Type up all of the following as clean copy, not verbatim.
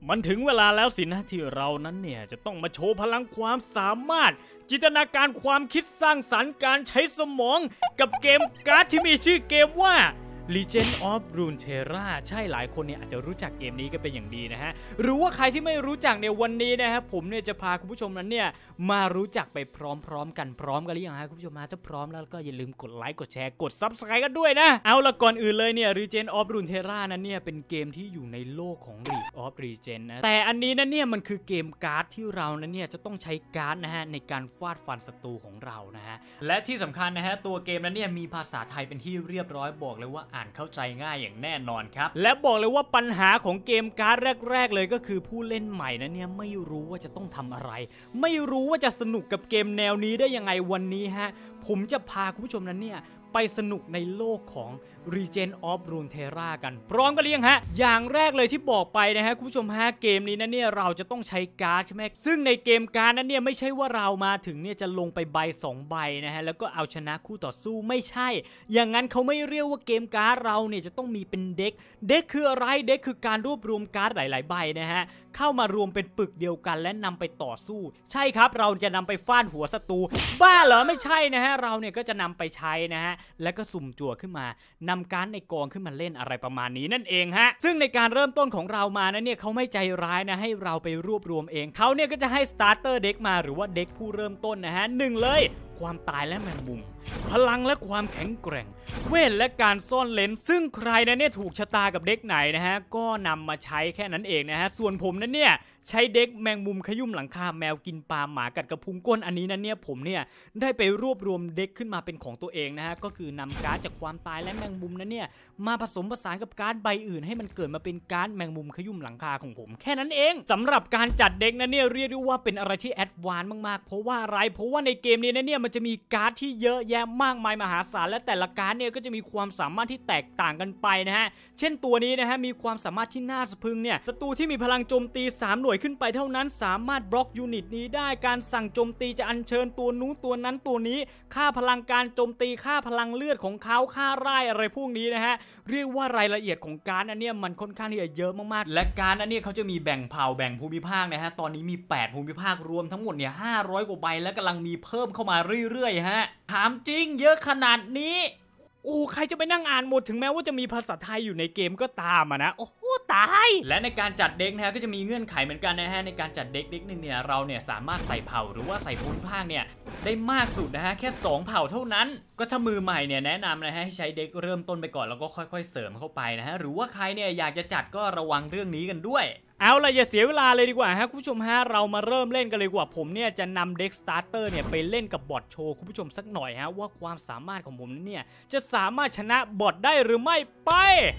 มันถึงเวลาแล้วสินะที่เรานั้นเนี่ยจะต้องมาโชว์พลังความสามารถจินตนาการความคิดสร้างสรรค์การใช้สมองกับเกมการ์ดที่มีชื่อเกมว่า Legend of Runeterra ใช่หลายคนเนี่ยอาจจะรู้จักเกมนี้กันเป็นอย่างดีนะฮะหรือว่าใครที่ไม่รู้จักในวันนี้นะฮะผมเนี่ยจะพาคุณผู้ชมนั้นเนี่ยมารู้จักไปพร้อมๆกันหรือยังฮะคุณผู้ชมถ้าพร้อมแล้วก็อย่าลืมกดไลค์กดแชร์กด Subscribe กันด้วยนะเอาละก่อนอื่นเลยเนี่ย Legend of Runeterra นั้นเนี่ยเป็นเกมที่อยู่ในโลกของ League of Legends นะแต่อันนี้นั้นเนี่ยมันคือเกมการ์ดที่เรานั้นเนี่ยจะต้องใช้การ์ดนะฮะในการฟาดฟันศัตรูของเรานะฮะและที่สำคัญนะฮะตัวเกมนั้นเนี่ยมีภาษาไทยเป็นที่เรียบร้อยบอกเลยว่าอ่านเข้าใจง่ายอย่างแน่นอนครับและบอกเลยว่าปัญหาของเกมการ์ดแรกๆเลยก็คือผู้เล่นใหม่นั้นเนี่ยไม่รู้ว่าจะต้องทำอะไรไม่รู้ว่าจะสนุกกับเกมแนวนี้ได้ยังไงวันนี้ฮะผมจะพาคุณผู้ชมนั้นเนี่ยไปสนุกในโลกของ Legend of Runeterra กันพร้อมกันหรือยังฮะอย่างแรกเลยที่บอกไปนะฮะคุณผู้ชมฮะเกมนี้นั้นเนี่ยเราจะต้องใช้การ์ดใช่ไหมซึ่งในเกมการ์ดนั้นเนี่ยไม่ใช่ว่าเรามาถึงเนี่ยจะลงไปใบ2ใบนะฮะแล้วก็เอาชนะคู่ต่อสู้ไม่ใช่อย่างนั้นเขาไม่เรียกว่าเกมการ์ดเราเนี่ยจะต้องมีเป็นเด็กคืออะไรเด็กคือการรวบรวมการ์ดหลายๆใบนะฮะเข้ามารวมเป็นปึกเดียวกันและนำไปต่อสู้ใช่ครับเราจะนำไปฟาดหัวศัตรูบ้าเหรอไม่ใช่นะฮะเราเนี่ยก็จะนำไปใช้นะฮะแล้วก็สุ่มจั่วขึ้นมานำการ์ดในกองขึ้นมาเล่นอะไรประมาณนี้นั่นเองฮะซึ่งในการเริ่มต้นของเรามานะเนี่ยเขาไม่ใจร้ายนะให้เราไปรวบรวมเองเขาเนี่ยก็จะให้สตาร์เตอร์เด็กมาหรือว่าเด็กผู้เริ่มต้นนะฮะ1เลยความตายและแมงมุมพลังและความแข็งแกร่งเวทและการซ่อนเลนซึ่งใครนะเนี่ยถูกชะตากับเด็กไหนนะฮะก็นำมาใช้แค่นั้นเองนะฮะส่วนผมนั้นเนี่ยใช้เด็กแมงมุมขยุ่มหลังคาแมวกินปลาหมากัดกระพุ้งก้นอันนี้นั้นเนี่ยผมเนี่ยได้ไปรวบรวมเด็กขึ้นมาเป็นของตัวเองนะฮะก็คือนำการ์ดจากความตายและแมงมุมนั้นเนี่ยมาผสมผสานกับการ์ดใบอื่นให้มันเกิดมาเป็นการ์ดแมงมุมขยุ่มหลังคาของผมแค่นั้นเองสำหรับการจัดเด็กนั้นเนี่ยเรียกได้ว่าเป็นอะไรที่แอดวานซ์มากๆเพราะว่าอะไรเพราะว่าในเกมนี้นั้นเนี่ยมันจะมีการ์ดที่เยอะแยะมากมายมหาศาลและแต่ละการ์ดเนี่ยก็จะมีความสามารถที่แตกต่างกันไปนะฮะเช่นตัวนี้นะฮะมีความสามารถที่น่าสะพรึงเนี่ยศัตรูที่มีพลังโจมตี3หน่วยขึ้นไปเท่านั้นสามารถบล็อกยูนิตนี้ได้การสั่งโจมตีจะอัญเชิญตัวนู้นตัวนั้นตัวนี้ค่าพลังการโจมตีค่าพลังเลือดของเขาค่าร่ายอะไรพวกนี้นะฮะเรียกว่ารายละเอียดของการ์ดอันนี้มันค่อนข้างที่จะเยอะมากๆและการ์ดอันนี้เขาจะมีแบ่งเผ่าแบ่งภูมิภาคนะฮะตอนนี้มี8ภูมิภาครวมทั้งหมดเนี่ย500กว่าใบและกำลังมีเพิ่มเข้ามาเรื่อยๆฮะถามจริงเยอะขนาดนี้โอ้ใครจะไปนั่งอ่านหมดถึงแม้ว่าจะมีภาษาไทยอยู่ในเกมก็ตามนะโอ้โหตายและในการจัดเด็กนะฮะก็จะมีเงื่อนไขเหมือนกันนะฮะในการจัดเด็กหนึ่งเนี่ยเราเนี่ยสามารถใส่เผ่าหรือว่าใส่ภูมิภาคเนี่ยได้มากสุดนะฮะแค่2เผ่าเท่านั้นก็ถ้ามือใหม่เนี่ยแนะนำนะฮะให้ใช้เด็กเริ่มต้นไปก่อนแล้วก็ค่อยๆเสริมเข้าไปนะฮะหรือว่าใครเนี่ยอยากจะจัดก็ระวังเรื่องนี้กันด้วยเอาล่ะอย่าเสียเวลาเลยดีกว่าฮะคุณผู้ชมฮะเรามาเริ่มเล่นกันเลยดีกว่าผมเนี่ยจะนำเด็กสตาร์เตอร์เนี่ยไปเล่นกับบอทโชว์คุณผู้ชมสักหน่อยฮะว่าความสามารถของผมเนี่ยจะสามารถชนะบอทได้หรือไม่ไป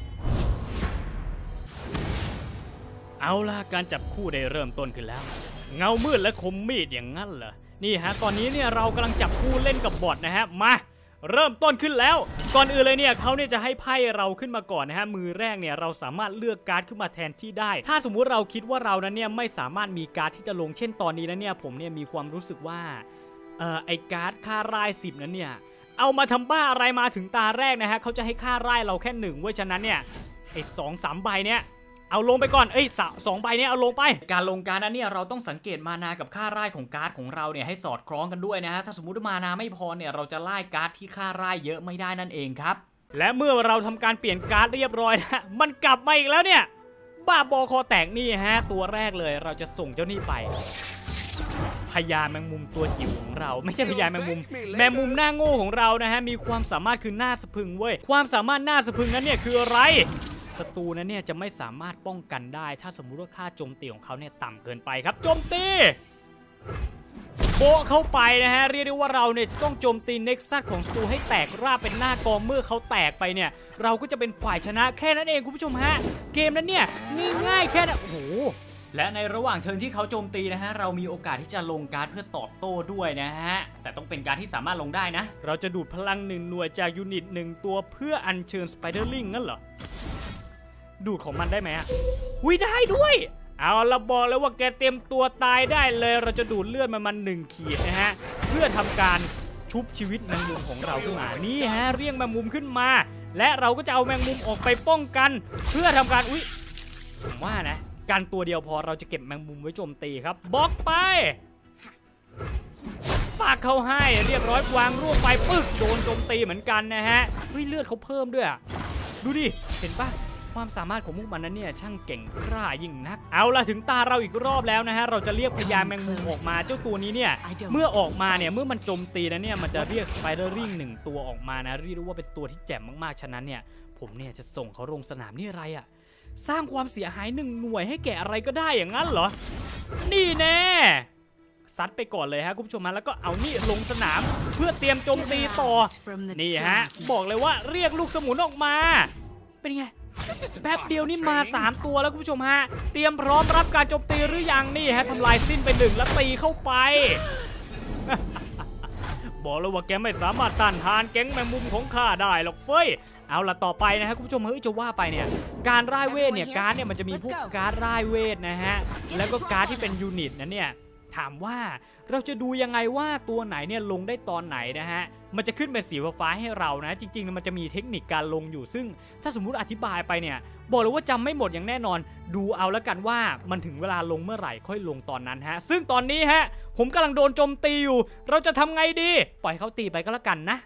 เอาล่ะการจับคู่ได้เริ่มต้นขึ้นแล้วเงามืดและคมมีดอย่างนั้นเหรอนี่ฮะตอนนี้เนี่ยเรากำลังจับคู่เล่นกับบอทนะฮะมาเริ่มต้นขึ้นแล้วก่อนอื่นเลยเนี่ยเขาเนี่ยจะให้ไพ่เราขึ้นมาก่อนนะฮะมือแรกเนี่ยเราสามารถเลือกการ์ดขึ้นมาแทนที่ได้ถ้าสมมุติเราคิดว่าเรานั้นเนี่ยไม่สามารถมีการ์ดที่จะลงเช่นตอนนี้นะเนี่ยผมเนี่ยมีความรู้สึกว่าไอการ์ดค่าร่าย10นั้นเนี่ยเอามาทำบ้าอะไรมาถึงตาแรกนะฮะเขาจะให้ค่าร่ายเราแค่1เว้ยฉะนั้นเนี่ยไอ2-3 ใบเนี่ยเอาลงไปก่อน2ใบเนี่ยเอาลงไปการลงการ์ดนั้นเนี่ยเราต้องสังเกตมานากับค่าร่ายของการ์ดของเราเนี่ยให้สอดคล้องกันด้วยนะฮะถ้าสมมุติมานาไม่พอเนี่ยเราจะไล่การ์ดที่ค่าร่ายเยอะไม่ได้นั่นเองครับและเมื่อเราทำการเปลี่ยนการ์ดเรียบร้อยนะมันกลับมาอีกแล้วเนี่ยบ้าบอคอแตกนี่ฮะตัวแรกเลยเราจะส่งเจ้านี่ไปพญาแมงมุมตัวจิ๋วของเราไม่ใช่พญาแมงมุมแมงมุมหน้าโง่ของเรานะฮะมีความสามารถคือหน้าสะพรึงเว้ยความสามารถหน้าสะพรึงนั้นเนี่ยคืออะไรศัตรูนั้นเนี่ยจะไม่สามารถป้องกันได้ถ้าสมมุติว่าค่าโจมตีของเขาเนี่ยต่ำเกินไปครับโจมตีโบะเข้าไปนะฮะเรียกได้ว่าเราเนี่ยต้องโจมตีเน็กซัสของศัตรูให้แตกราบเป็นหน้ากองเมื่อเขาแตกไปเนี่ยเราก็จะเป็นฝ่ายชนะแค่นั้นเองคุณผู้ชมฮะเกมนั้นเนี่ยง่ายๆแค่นั้นโอ้โหและในระหว่างเทิร์นที่เขาโจมตีนะฮะเรามีโอกาสที่จะลงการ์ดเพื่อตอบโต้ด้วยนะฮะแต่ต้องเป็นการที่สามารถลงได้นะเราจะดูดพลัง1หน่วยจากยูนิต1ตัวเพื่ออัญเชิญสไปเดอร์ลิงงั้นเหรอดูดของมันได้ไหมอ่ะได้ด้วยเอาละบอกเลยว่าแกเต็มตัวตายได้เลยเราจะดูดเลือดมัน1 ขีดนะฮะเพื่อทำการชุบชีวิตแมงมุมของเราขึ้นมานี่ฮะเรียกแมงมุมขึ้นมาและเราก็จะเอาแมงมุมออกไปป้องกันเพื่อทำการผมว่านะกันตัวเดียวพอเราจะเก็บแมงมุมไว้โจมตีครับบล็อกไปฟาดเขาให้เรียบร้อยวางร่วงไปปึ๊กโดนโจมตีเหมือนกันนะฮะเฮ้ยเลือดเขาเพิ่มด้วยดูดิเห็นปะความสามารถของพวกมันนั้นเนี่ยช่างเก่งกล้ายิ่งนักเอาล่ะถึงตาเราอีกรอบแล้วนะฮะเราจะเรียกพญาแมงมุมออกมาเจ้าตัวนี้เนี่ยเมื่อออกมาเนี่ยเมื่อมันโจมตีนะเนี่ยมันจะเรียกสไปเดอร์ริง1ตัวออกมานะเรียกว่าเป็นตัวที่แจ่มมากๆฉะนั้นเนี่ยผมเนี่ยจะส่งเขาลงสนามนี่อะไรอะสร้างความเสียหาย1 หน่วยให้แก่อะไรก็ได้อย่างนั้นเหรอนี่แน่ซัดไปก่อนเลยฮะคุณผู้ชมมาแล้วก็เอานี่ลงสนามเพื่อเตรียมโจมตีต่อนี่ฮะบอกเลยว่าเรียกลูกสมุนออกมาเป็นไงแป๊บเดียวนี่มา3ตัวแล้วคุณผู้ชมฮะเตรียมพร้อมรับการโจมตีหรือยังนี่ฮะทำลายสิ้นไป1แล้วตีเข้าไป บอกเลยว่าแกไม่สามารถต้านทานแก๊งแมงมุมของข้าได้หรอกเฟ้ยเอาล่ะต่อไปนะฮะคุณผู้ชมเฮ้ยจะว่าไปเนี่ยการร่ายเวทเนี่ยการ์ดเนี่ยมันจะมีพวกการ์ดร่ายเวทนะฮะแล้วก็การ์ดที่เป็นยูนิตนะเนี่ยถามว่าเราจะดูยังไงว่าตัวไหนเนี่ยลงได้ตอนไหนนะฮะมันจะขึ้นเป็นสีฟ้าให้เรานะจริงๆมันจะมีเทคนิคการลงอยู่ซึ่งถ้าสมมุติอธิบายไปเนี่ยบอกเลยว่าจำไม่หมดอย่างแน่นอนดูเอาแล้วกันว่ามันถึงเวลาลงเมื่อไหร่ค่อยลงตอนนั้นฮะซึ่งตอนนี้ฮะผมกำลังโดนโจมตีอยู่เราจะทำไงดีปล่อยเขาตีไปก็แล้วกันนะ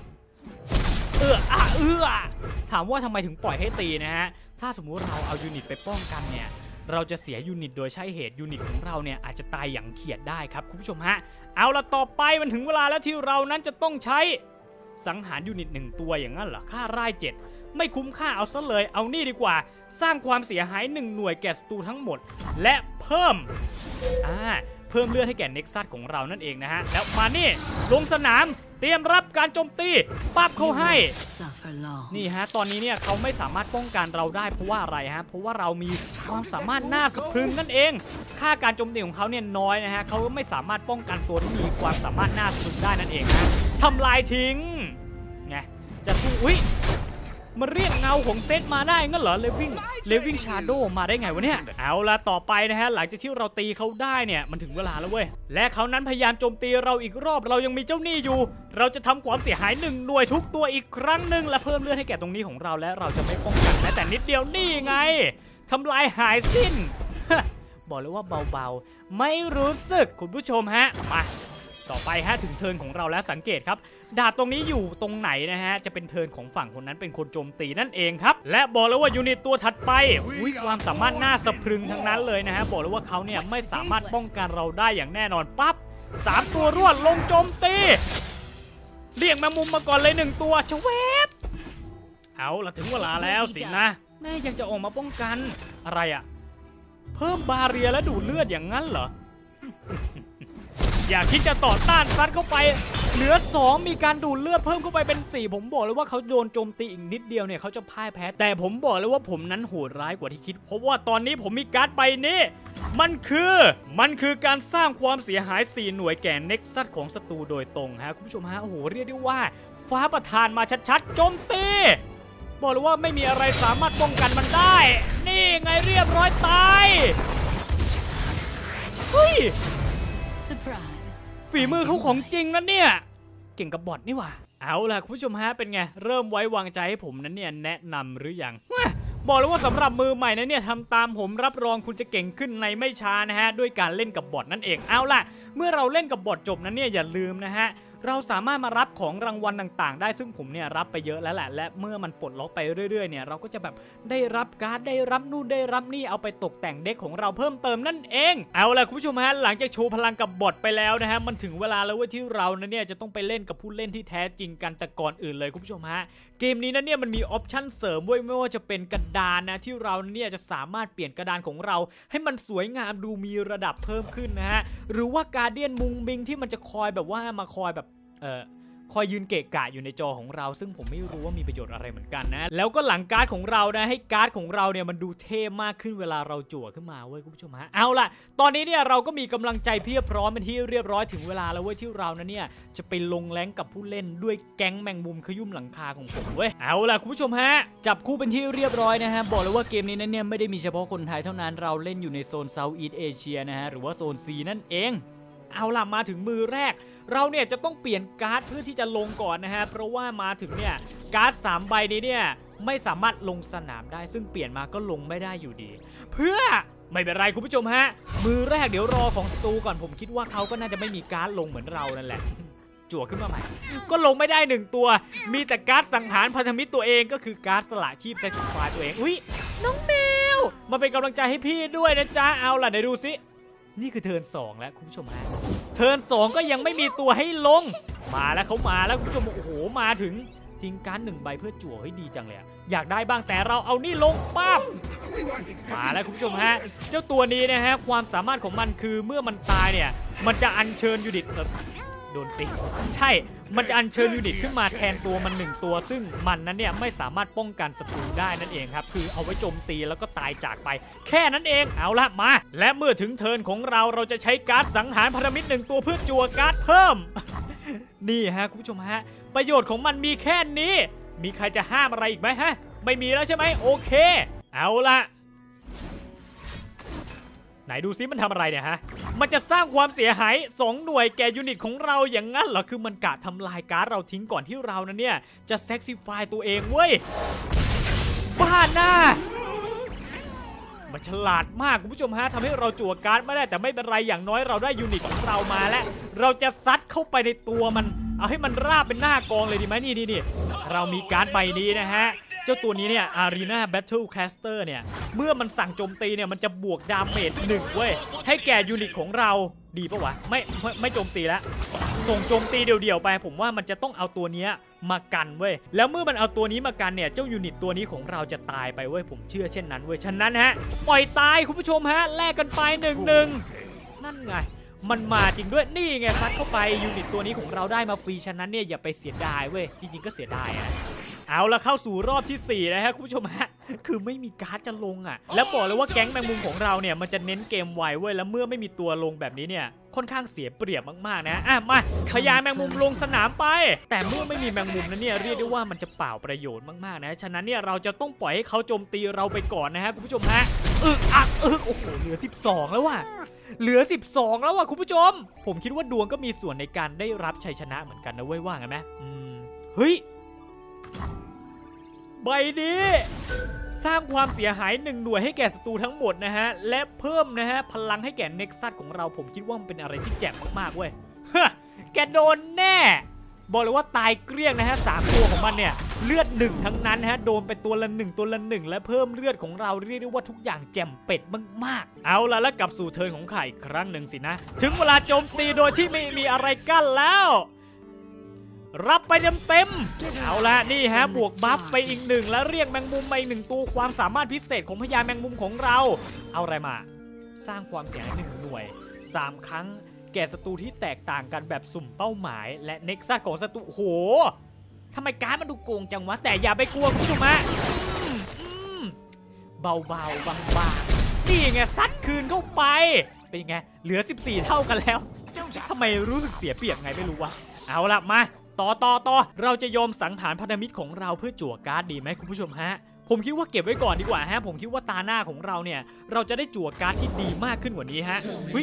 ถามว่าทำไมถึงปล่อยให้ตีนะฮะถ้าสมมุติเราเอายูนิตไปป้องกันเนี่ยเราจะเสียยูนิตโดยใช้เหตุยูนิตของเราเนี่ยอาจจะตายอย่างเขียดได้ครับคุณผู้ชมฮะเอาละต่อไปมันถึงเวลาแล้วที่เรานั้นจะต้องใช้สังหารยูนิต1ตัวอย่างนั้นเหรอค่าร่าย7ไม่คุ้มค่าเอาซะเลยเอานี่ดีกว่าสร้างความเสียหาย1 หน่วยแก่ศัตรูทั้งหมดและเพิ่มเลือดให้แก่เน็กซัสของเรานั่นเองนะฮะแล้วมานี่ลงสนามเตรียมรับการโจมตีปั๊บเขาให้นี่ฮะตอนนี้เนี่ยเขาไม่สามารถป้องกันเราได้เพราะว่าอะไรฮะเพราะว่าเรามีความสามารถน่าสะพรึงนั่นเองค่าการโจมตีของเขาเนี่ยน้อยนะฮะเขาไม่สามารถป้องกันตัวที่มีความสามารถน่าสะพรึงได้นั่นเองนะทำลายทิ้งไงจะสู้มันเรียกเงาของเซตมาได้งั้นเหรอเลวิ่งชาโดมาได้ไงวะเนี่ยเอาละต่อไปนะฮะหลังจากที่เราตีเขาได้เนี่ยมันถึงเวลาแล้วเว้ยและเขานั้นพยายามโจมตีเราอีกรอบเรายังมีเจ้าหนี้อยู่เราจะทำความเสียหาย1 หน่วยทุกตัวอีกครั้งหนึ่งและเพิ่มเลือดให้แก่ตรงนี้ของเราและเราจะไม่ป้องกันแม้แต่นิดเดียวนี่ไงทำลายหายสิ้น บอกเลยว่าเบาๆไม่รู้สึกคุณผู้ชมฮะมาต่อไปฮะถึงเทิร์นของเราแล้วสังเกตครับดาบตรงนี้อยู่ตรงไหนนะฮะจะเป็นเทิร์นของฝั่งคนนั้นเป็นคนโจมตีนั่นเองครับและบอกเลยว่ายูนิตตัวถัดไปความสามารถน่าสะพรึงทั้งนั้นเลยนะฮะบอกเลยว่าเขาเนี่ยไม่สามารถป้องกันเราได้อย่างแน่นอนปั๊บ3 ตัวรวดลงโจมตีเรียกแมงมุมมาก่อนเลย1 ตัวชเวบเอาละถึงเวลาแล้วสินะแม่ยังจะออกมาป้องกันอะไรอะเพิ่มบาเรียและดูดเลือดอย่างนั้นเหรอ อย่าคิดจะต่อต้านซัดเข้าไปเหลือ2มีการดูดเลือดเพิ่มเข้าไปเป็น4ผมบอกเลยว่าเขาโดนโจมตีอีกนิดเดียวเนี่ยเขาจะพ่ายแพ้แต่ผมบอกเลยว่าผมนั้นโหดร้ายกว่าที่คิดเพราะว่าตอนนี้ผมมีการ์ดใบนี้มันคือการสร้างความเสียหาย4 หน่วยแก่เน็กซัสของศัตรูโดยตรงฮะคุณผู้ชมฮะโอ้โหเรียกได้ว่าฟ้าประทานมาชัดๆโจมตีบอกเลยว่าไม่มีอะไรสามารถป้องกันมันได้นี่ไงเรียบร้อยตายเฮ้ยฝีมือเขาของจริงนะเนี่ยเก่งกับบอทนี่หว่าเอาล่ะคุณผู้ชมฮะเป็นไงเริ่มไว้วางใจให้ผมนั้นเนี่ยแนะนำหรือยังบอกเลยว่าสำหรับมือใหม่นะเนี่ยทำตามผมรับรองคุณจะเก่งขึ้นในไม่ช้านะฮะด้วยการเล่นกับบอทนั่นเองเอาล่ะเมื่อเราเล่นกับบอทจบนั้นเนี่ยอย่าลืมนะฮะเราสามารถมารับของรางวัลต่างๆได้ซึ่งผมเนี่ยรับไปเยอะแล้วแหละและเมื่อมันปลดล็อกไปเรื่อยๆเนี่ยเราก็จะแบบได้รับการ์ดได้รับนู่นได้รับนี่เอาไปตกแต่งเด็กของเราเพิ่มเติมนั่นเองเอาล่ะคุณผู้ชมฮะหลังจากโชว์พลังกับบอทไปแล้วนะฮะมันถึงเวลาแล้วที่เราเนี่ยจะต้องไปเล่นกับผู้เล่นที่แท้จริงกันแต่ก่อนอื่นเลยคุณผู้ชมฮะเกมนี้นั้นเนี่ยมันมีออปชั่นเสริมไว้ไม่ว่าจะเป็นกระดานนะที่เราเนี่ยจะสามารถเปลี่ยนกระดานของเราให้มันสวยงามดูมีระดับเพิ่มขึ้นนะฮะหรือว่าการเดียนมุงบิงที่มันจะคอยแบบว่ามาคอยแบบคอยยืนเกะกะอยู่ในจอของเราซึ่งผมไม่รู้ว่ามีประโยชน์อะไรเหมือนกันนะแล้วก็หลังการ์ดของเรานะให้การ์ดของเราเนี่ยมันดูเท่มากขึ้นเวลาเราจั่วขึ้นมาเว้ยคุณผู้ชมฮะเอาล่ะตอนนี้เนี่ยเราก็มีกำลังใจเพียบพร้อมเป็นที่เรียบร้อยถึงเวลาแล้วเว้ยที่เรานะเนี่ยจะไปลงแรงกับผู้เล่นด้วยแก๊งแมงมุมขยุ่มหลังคาของผมเว้ยเอาล่ะคุณผู้ชมฮะจับคู่เป็นที่เรียบร้อยนะฮะบอกเลยว่าเกมนี้นั้นเนี่ยไม่ได้มีเฉพาะคนไทยเท่านั้นเราเล่นอยู่ในโซนเซาท์อีสต์เอเชียนะฮะหรือว่าโซน C นั่นเองเอาล่ะมาถึงมือแรกเราเนี่ยจะต้องเปลี่ยนการ์ดเพื่อที่จะลงก่อนนะฮะเพราะว่ามาถึงเนี่ยการ์ด3 ใบนี้เนี่ยไม่สามารถลงสนามได้ซึ่งเปลี่ยนมาก็ลงไม่ได้อยู่ดีเพื่อไม่เป็นไรคุณผู้ชมฮะมือแรกเดี๋ยวรอของศัตรูก่อนผมคิดว่าเขาก็น่าจะไม่มีการ์ดลงเหมือนเรานั่นแหละจั่วขึ้นมาใหม่ก็ลงไม่ได้1ตัวมีแต่การ์ดสังหารพันธมิตรตัวเองก็คือการ์ดสละชีพแซคริฟายตัวเองอุ้ยน้องแมวมาเป็นกำลังใจให้พี่ด้วยนะจ๊ะเอาล่ะเดี๋ยวดูสินี่คือเทิร์น2แล้วคุณผู้ชมฮะเทิร์น2ก็ยังไม่มีตัวให้ลงมาแล้วเขามาแล้วคุณผู้ชมโอ้โหมาถึงทิ้งการ์ด1ใบเพื่อจั่วให้ดีจังเลยอยากได้บ้างแต่เราเอานี่ลงปั๊บมาแล้วคุณผู้ชมฮะเจ้าตัวนี้นะฮะความสามารถของมันคือเมื่อมันตายเนี่ยมันจะอัญเชิญยูนิตโดนตีใช่มันจะอัญเชิญยูนิตขึ้นมาแทนตัวมัน1ตัวซึ่งมันนั้นเนี่ยไม่สามารถป้องกันศัตรูได้นั่นเองครับคือเอาไว้โจมตีแล้วก็ตายจากไปแค่นั้นเองเอาละมาและเมื่อถึงเทิร์นของเราจะใช้การ์ดสังหารพันธมิตร1ตัวเพื่อจั่วการ์ดเพิ่ม นี่ฮะคุณผู้ชมฮะประโยชน์ของมันมีแค่นี้มีใครจะห้ามอะไรอีกไหมฮะไม่มีแล้วใช่ไหมโอเคเอาละไหนดูซิมันทำอะไรเนี่ยฮะมันจะสร้างความเสียหาย2หน่วยแก่ยูนิตของเราอย่างนั้นเหรอคือมันกะทำลายการ์ดเราทิ้งก่อนที่เรานั้นเนี่ยจะเซ็กซิฟายตัวเองเว้ยบ้าหน้ามันฉลาดมากคุณผู้ชมฮะทำให้เราจั่วการ์ดไม่ได้แต่ไม่เป็นไรอย่างน้อยเราได้ยูนิตของเรามาแล้วเราจะซัดเข้าไปในตัวมันเอาให้มันราบเป็นหน้ากองเลยดีไหมนี่เรามีการ์ดใบนี้นะฮะเจ้าตัวนี้เนี่ย Arena Battle Caster เนี่ยเมื่อมันสั่งโจมตีเนี่ยมันจะบวกดาเมจ1เว้ยให้แก่ยูนิตของเราดีปะวะไม่โจมตีแล้วส่งโจมตีเดี่ยวๆไปผมว่ามันจะต้องเอาตัวนี้มากันเว้ยแล้วเมื่อมันเอาตัวนี้มากันเนี่ยเจ้ายูนิตตัวนี้ของเราจะตายไปเว้ยผมเชื่อเช่นนั้นเว้ยฉะนั้นฮะปล่อยตายคุณผู้ชมฮะแลกกันไป1-1นั่นไงมันมาจริงด้วยนี่ไงซัดเข้าไปยูนิตตัวนี้ของเราได้มาฟรีฉะนั้นเนี่ยอย่าไปเสียดายเว้ยจริงๆก็เสียดายอะเอาละเข้าสู่รอบที่4นะฮะคุณผู้ชมฮะคือไม่มีการ์ดจะลงอ่ะแล้วบอกเลยว่าแก๊งแมงมุมของเราเนี่ยมันจะเน้นเกมไวเว้ยแล้วเมื่อไม่มีตัวลงแบบนี้เนี่ยค่อนข้างเสียเปรียบมากๆนะมาพญาแมงมุมลงสนามไปแต่เมื่อไม่มีแมงมุมนั้นเนี่ยเรียกได้ว่ามันจะเปล่าประโยชน์มากๆนะฉะนั้นเนี่ยเราจะต้องปล่อยให้เขาโจมตีเราไปก่อนนะฮะคุณผู้ชมฮะโอ้โหเหลือ12แล้วว่ะเหลือ12แล้วว่ะคุณผู้ชมผมคิดว่าดวงก็มีส่วนในการได้รับชัยชนะเหมือนกันนะเว้ยว่างั้นไหมเฮ้ยใบนี้สร้างความเสียหาย1หน่วยให้แก่ศัตรูทั้งหมดนะฮะและเพิ่มนะฮะพลังให้แก่เน็กซัสของเราผมคิดว่ามันเป็นอะไรที่แจ่มมากๆเว้ยแกโดนแน่บอกเลยว่าตายเกลี้ยงนะฮะ3ตัวของมันเนี่ยเลือด1ทั้งนั้นฮะโดนไปตัวละ1และเพิ่มเลือดของเราเรียกได้ว่าทุกอย่างแจ่มเป็ดมากๆเอาละแล้วกลับสู่เทิร์นของข่ายครั้งหนึ่งสินะถึงเวลาโจมตีโดยที่ไม่มีอะไรกั้นแล้วรับไปเต็มเอาละนี่ฮะบวกบัฟไปอีก1แล้วเรียกแมงมุมไป1ตัวความสามารถพิเศษของพญาแมงมุมของเราเอาอะไรมาสร้างความเสียหาย1หน่วย3ครั้งแก่ศัตรูที่แตกต่างกันแบบสุ่มเป้าหมายและเน็กซัสของศัตรูโหทำไมการ์ดมันดูโกงจังวะแต่อย่าไปกลัวคุณผู้ชมฮะเบาๆบางๆนี่ไงซัดคืนเข้าไปเป็นไงเหลือ14เท่ากันแล้วทำไมรู้สึกเสียเปรียบไงไม่รู้วะเอาละมาต่อเราจะยอมสังหารพันธมิตรของเราเพื่อจั่วการ์ดดีไหมคุณผู้ชมฮะผมคิดว่าเก็บไว้ก่อนดีกว่าฮะผมคิดว่าตาหน้าของเราเนี่ยเราจะได้จั่วการ์ดที่ดีมากขึ้นกว่านี้ฮะ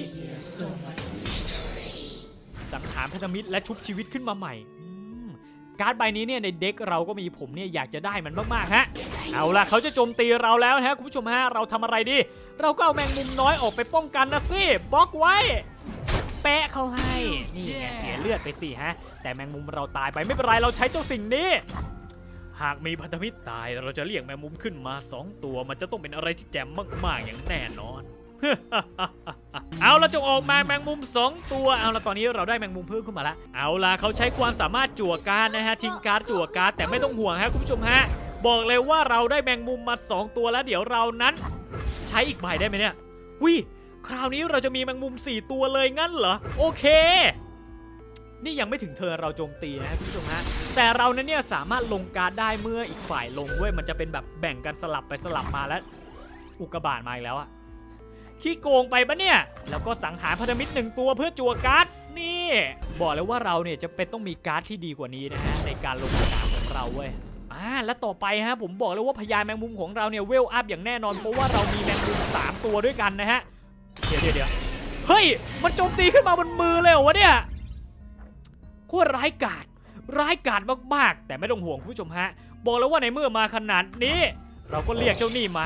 สังหารพันธมิตรและชุบชีวิตขึ้นมาใหม่การ์ดใบนี้เนี่ยในเด็กเราก็มีผมเนี่ยอยากจะได้มันมากๆฮะเอาล่ะเขาจะโจมตีเราแล้วนะคุณผู้ชมฮะเราทำอะไรดีเราก็เอาแมงมุมน้อยออกไปป้องกันนะสิบล็อกไว้แปะเขาให้นี่ไงเสียเลือดไปสิฮะแต่แมงมุมเราตายไปไม่เป็นไรเราใช้เจ้าสิ่งนี้หากมีพันธมิตรตายเราจะเรียกแมงมุมขึ้นมา2ตัวมันจะต้องเป็นอะไรที่แจ่มมากๆอย่างแน่นอน เอาเราจะออกมาแมงมุม2ตัวเอาละตอนนี้เราได้แมงมุมเพิ่มขึ้นมาแล้วเอาล่ะเขาใช้ความสามารถจั่วการ์ดนะฮะทิ้งการ์ดจั่วการ์ดแต่ไม่ต้องห่วงฮะคุณผู้ชมฮะบอกเลยว่าเราได้แมงมุมมา2ตัวแล้วเดี๋ยวเรานั้นใช้อีกใบได้ไหมเนี่ยคราวนี้เราจะมีแมงมุม4ตัวเลยงั้นเหรอโอเคนี่ยังไม่ถึงเทิร์นเราโจมตีนะคุณผู้ชมฮะแต่เราเนี่ยสามารถลงการ์ดได้เมื่ออีกฝ่ายลงเว้ยมันจะเป็นแบบแบ่งกันสลับไปสลับมาแล้วอุกกาบาตมาอีกแล้วอะขี้โกงไปปะเนี่ยแล้วก็สังหารพันธมิตร1ตัวเพื่อจั่วการ์ดนี่บอกเลยว่าเราเนี่ยจะเป็นต้องมีการ์ดที่ดีกว่านี้นะฮะในการลงสนามของเราเว้ยและต่อไปฮะผมบอกเลยว่าพญาแมงมุมของเราเนี่ยเวลอัพอย่างแน่นอนเพราะว่าเรามีแมงมุม3ตัวด้วยกันนะฮะเดี๋ยวเฮ้ยมันโจมตีขึ้นมาบนมือเลยเหรอวะเนี่ยโคตรร้ายกาจมากๆแต่ไม่ต้องห่วงผู้ชมฮะบอกแล้วว่าในเมื่อมาขนาดนี้เราก็เรียกเจ้านี่มา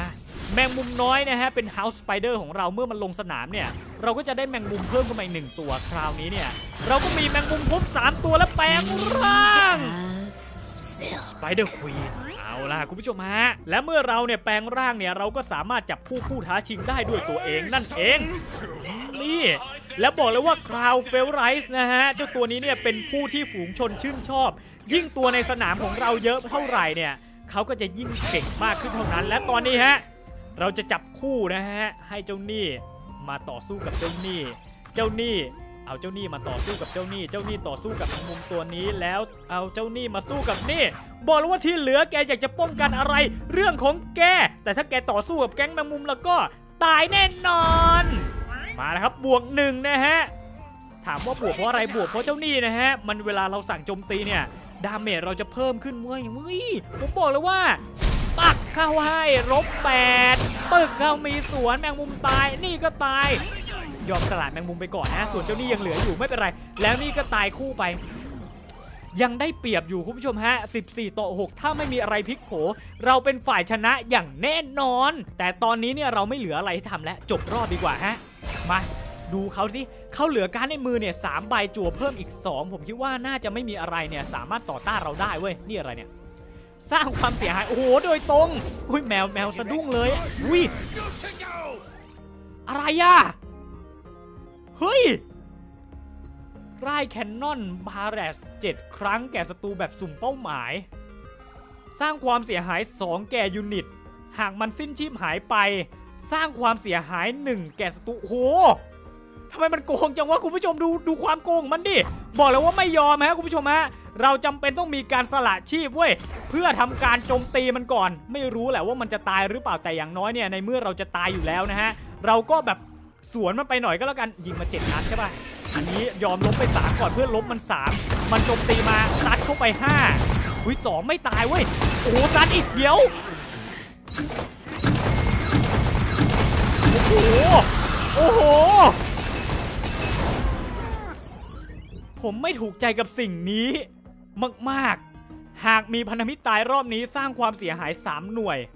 แมงมุมน้อยนะฮะเป็น House Spider ของเราเมื่อมันลงสนามเนี่ยเราก็จะได้แมงมุมเพิ่มขึ้นมาอีก1ตัวคราวนี้เนี่ยเราก็มีแมงมุมครบ3ตัวและแปลงร่าง Spider Queen เอาล่ะคุณผู้ชมฮะและเมื่อเราเนี่ยแปลงร่างเนี่ยเราก็สามารถจับผู้ท้าชิงได้ด้วยตัวเองนั่นเองนี่แล้วบอกเลยว่าคราวเฟลไรส์นะฮะเจ้าตัวนี้เนี่ยเป็นผู้ที่ฝูงชนชื่นชอบยิ่งตัวในสนามของเราเยอะเท่าไหร่เนี่ยเขาก็จะยิ่งเก่งมากขึ้นเท่านั้นและตอนนี้ฮะเราจะจับคู่นะฮะให้เจ้านี่มาต่อสู้กับเจ้านี่เอาเจ้านี่มาต่อสู้กับเจ้านี่ต่อสู้กับมุมตัวนี้แล้วเอาเจ้านี่มาสู้กับนี่บอกเลยว่าที่เหลือแกอยากจะป้องกันอะไรเรื่องของแกแต่ถ้าแกต่อสู้กับแก๊งแมงมุมแล้วก็ตายแน่นอนมาแล้วครับบวก1นะฮะถามว่าบวกเพราะอะไรบวกเพราะเจ้านี่นะฮะมันเวลาเราสั่งโจมตีเนี่ยดาเมจเราจะเพิ่มขึ้นเว้ยผมบอกเลยว่าปักเข้าให้-8ปึ๊กเข้ามีสวนแมงมุมตายนี่ก็ตายยอมสลัดแมงมุมไปก่อนนะส่วนเจ้านี่ยังเหลืออยู่ไม่เป็นไรแล้วนี่ก็ตายคู่ไปยังได้เปรียบอยู่คุณผู้ชมฮะ14-6ถ้าไม่มีอะไรพลิกโผเราเป็นฝ่ายชนะอย่างแน่นอนแต่ตอนนี้เนี่ยเราไม่เหลืออะไรให้ทำแล้วจบรอบดีกว่าฮะมาดูเขาสิเขาเหลือการในมือเนี่ย3ใบจั่วเพิ่มอีก2ผมคิดว่าน่าจะไม่มีอะไรเนี่ยสามารถต่อต้านเราได้เว้ยนี่อะไรเนี่ยสร้างความเสียหายโอ้โหโดยตรงอุ้ยแมวสะดุ้งเลยอุ้ยอะไรอะเฮ้ยไล่แคนนอนบาแรส7 ครั้งแก่ศัตรูแบบสุ่มเป้าหมายสร้างความเสียหาย2แก่ยูนิตหากมันสิ้นชีพหายไปสร้างความเสียหาย1แก่ศัตรูโหทำไมมันโกงจังวะคุณผู้ชมดูความโกงมันดิบอกเลยว่าไม่ยอมฮะคุณผู้ชมฮะเราจำเป็นต้องมีการสละชีพเว้ยเพื่อทำการโจมตีมันก่อนไม่รู้แหละว่ามันจะตายหรือเปล่าแต่อย่างน้อยเนี่ยในเมื่อเราจะตายอยู่แล้วนะฮะเราก็แบบสวนมันไปหน่อยก็แล้วกันยิงมา7 นัดใช่ป่ะอันนี้ยอมล้มไป3ก่อนเพื่อล้มมัน3มันโจมตีมาซัดเข้าไป5อุ้ย2ไม่ตายเว้ยโอ้โหซัดอีกเดี๋ยวโอ้โหผมไม่ถูกใจกับสิ่งนี้มากๆหากมีพันธมิตรตายรอบนี้สร้างความเสียหาย3หน่วย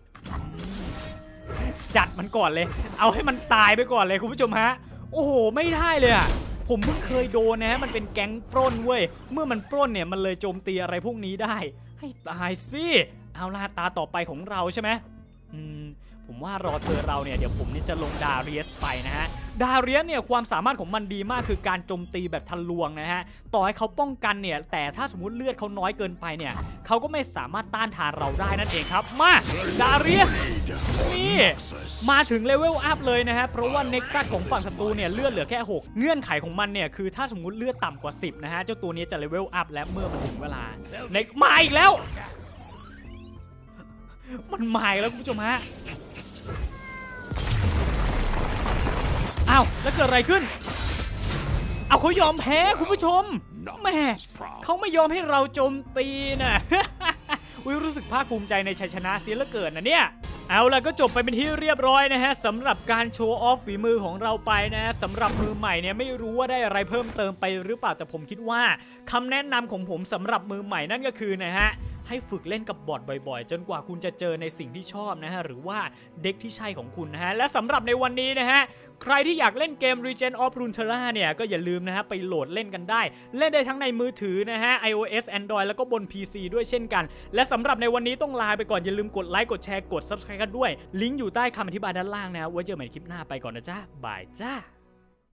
จัดมันก่อนเลยเอาให้มันตายไปก่อนเลยคุณผู้ชมฮะโอ้โหไม่ได้เลยอ่ะผมเพิ่งเคยโดนนะมันเป็นแก๊งปล้นเว้ยเมื่อมันปล้นเนี่ยมันเลยโจมตีอะไรพวกนี้ได้ให้ตายสิเอาล่ะตาต่อไปของเราใช่ไหมผมว่ารอเธอเราเนี่ยเดี๋ยวผมนี่จะลงดาเรียสไปนะฮะดาเรียสเนี่ยความสามารถของมันดีมากคือการโจมตีแบบทะลวงนะฮะต่อให้เขาป้องกันเนี่ยแต่ถ้าสมมติเลือดเขาน้อยเกินไปเนี่ยเขาก็ไม่สามารถต้านทานเราได้นั่นเองครับมาดาเรียสนี่มาถึงเลเวลอัพเลยนะฮะเพราะว่าเน็กซัสของฝั่งศัตรูเนี่ยเลือดเหลือแค่6เงื่อนไขของมันเนี่ยคือถ้าสมมติเลือดต่ำกว่า10นะฮะเจ้าตัวนี้จะเลเวลอัพและเมื่อมันถึงเวลาเน็กมาอีกแล้วมันมาอีกแล้วคุณผู้ชมฮะอ้าวแล้วเกิดอะไรขึ้นเอาเขายอมแพ้คุณผู้ชมแม่เขาไม่ยอมให้เราโจมตีนะรู้สึกภาคภูมิใจในชัยชนะเสียเหลือเกินนะเนี่ยเอาล่ะก็จบไปเป็นที่เรียบร้อยนะฮะสำหรับการโชว์ออฟฝีมือของเราไปนะฮะสำหรับมือใหม่เนี่ยไม่รู้ว่าได้อะไรเพิ่มเติมไปหรือเปล่าแต่ผมคิดว่าคำแนะนำของผมสำหรับมือใหม่นั่นก็คือนะฮะให้ฝึกเล่นกับบอทบ่อยๆจนกว่าคุณจะเจอในสิ่งที่ชอบนะฮะหรือว่าเด็กที่ใช่ของคุณนะฮะและสำหรับในวันนี้นะฮะใครที่อยากเล่นเกม Legend of Runeterra เนี่ยก็อย่าลืมนะฮะไปโหลดเล่นกันได้เล่นได้ทั้งในมือถือนะฮะ iOS Android แล้วก็บน PC ด้วยเช่นกันและสำหรับในวันนี้ต้องลาไปก่อนอย่าลืมกดไลค์กดแชร์กด Subscribe กันด้วยลิงก์อยู่ใต้คำอธิบายด้านล่างนะไว้เจอกันใหม่คลิปหน้าไปก่อนนะจ๊ะบายจ้า